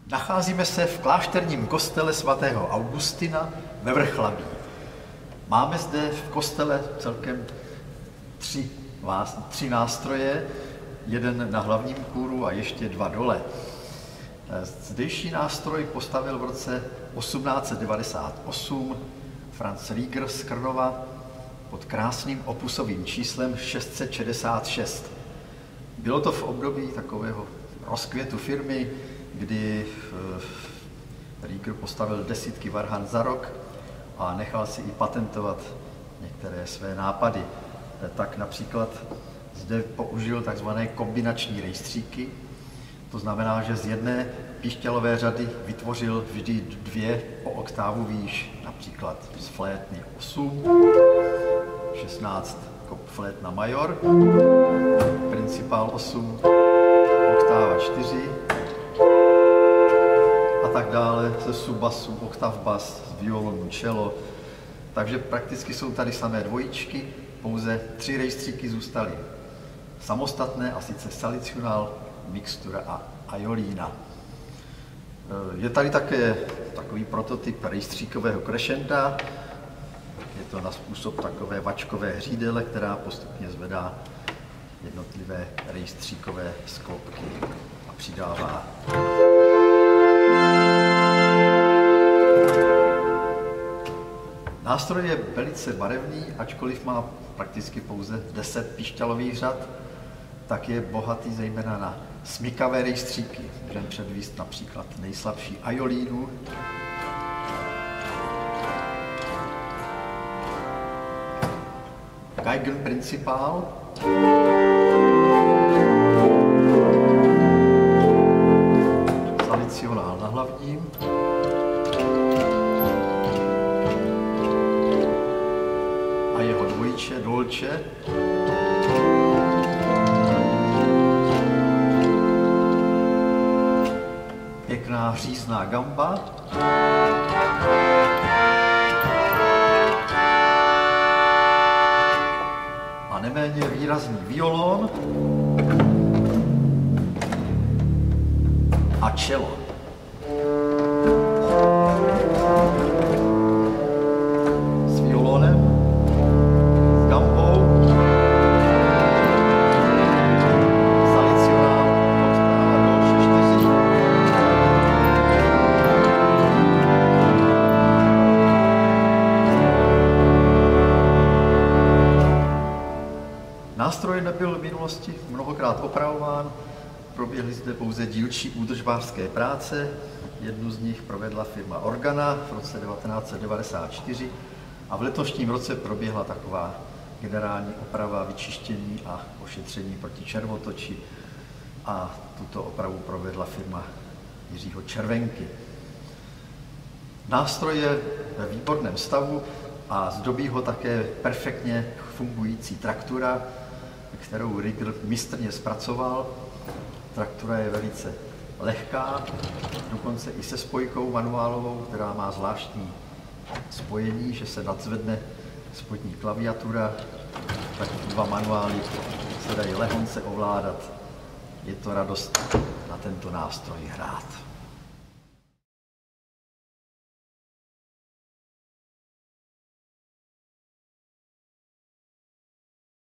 Nacházíme se v klášterním kostele svatého Augustina ve Vrchlabí. Máme zde v kostele celkem tři nástroje, jeden na hlavním kůru a ještě dva dole. Zdejší nástroj postavil v roce 1898 Franz Rieger z Krnova pod krásným opusovým číslem 666. Bylo to v období takového rozkvětu firmy, kdy Rieger postavil desítky varhan za rok a nechal si i patentovat některé své nápady. Tak například zde použil takzvané kombinační rejstříky. To znamená, že z jedné píšťalové řady vytvořil vždy dvě o oktávu výš, například z flétny 8, 16 flétna major, principál 8, oktáva 4 a tak dále, ze subbasu, oktav bas, z violonu cello. Takže prakticky jsou tady samé dvojičky, pouze 3 rejstříky zůstaly samostatné, a sice salicionál, mixtura a aiolina. Je tady také takový prototyp rejstříkového crescenda. Je to na způsob takové vačkové hřídele, která postupně zvedá jednotlivé rejstříkové sklopky a přidává. Nástroj je velice barevný, ačkoliv má prakticky pouze 10 píšťalových řad, tak je bohatý zejména na smykavé rejstříky. Můžeme předvíst například nejslabší aiolínu, Geigen principál, salicionál na hlavním, a jeho dvojiče, dolče, pěkná řízná gamba a neméně výrazný violon a cello. S violonem, s gambou, salicionál, oktáva dolče 4. Nástroj nebyl v minulosti mnohokrát opravován, proběhly zde pouze dílčí údržbářské práce. Jednu z nich provedla firma Organa v roce 1994 a v letošním roce proběhla taková generální oprava, vyčištění a ošetření proti červotoči a tuto opravu provedla firma Jiřího Červenky. Nástroj je ve výborném stavu a zdobí ho také perfektně fungující traktura, kterou Rieger mistrně zpracoval. Traktura je velice lehká, dokonce i se spojkou manuálovou, která má zvláštní spojení, že se nadzvedne spodní klaviatura, tak 2 manuály se dají lehonce ovládat. Je to radost na tento nástroj hrát.